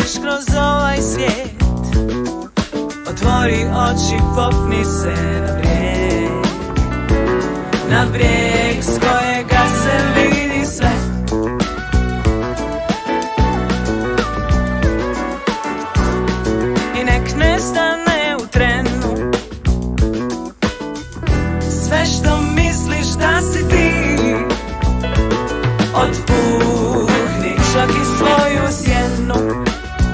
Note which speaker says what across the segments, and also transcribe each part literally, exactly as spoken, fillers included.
Speaker 1: ideš kroz ovaj svijet, otvori oči, popni se na brijeg, na brijeg s kojega se vidi sve. I nek nestane u trenu sve što misliš da si ti. Otpuhni čak i svoju sjenu.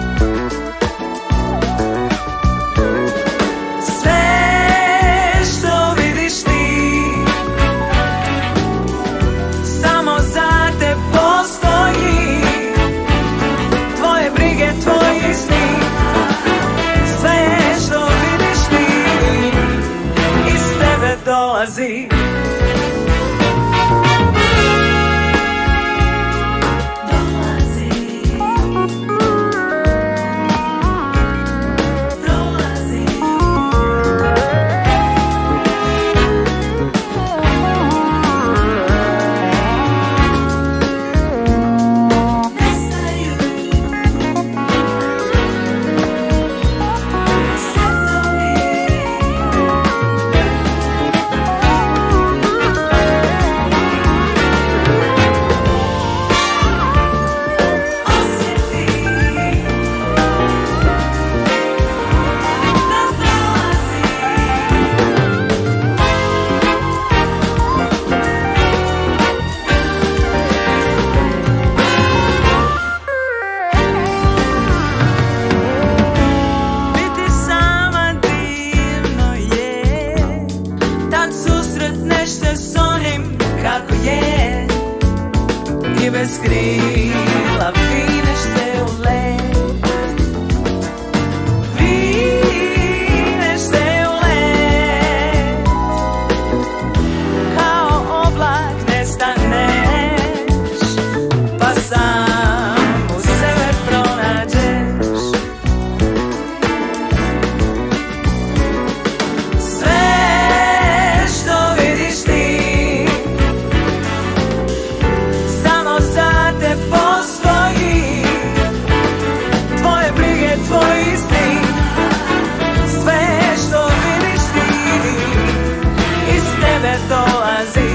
Speaker 1: Sve što vidiš ti samo za te postoji. Tvoje brige, tvoji sni. Sve što vidiš ti iz tebe dolazi. I bez krila vineš se u let, vineš se u let, kao oblak nestaneš, pa sam u sebe pronađeš. Sve što vidiš ti postoji. Tvoje brige, tvoji sni. Sve što vidiš ti iz tebe dolazi.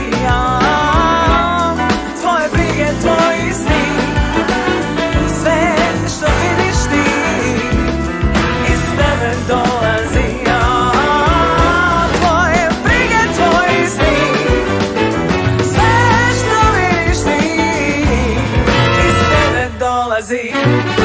Speaker 1: Tvoje brige, tvoji sni. Sve što vidiš ti iz tebe dolazi. Tvoje brige, tvoji sni. Sve što vidiš ti dolazi.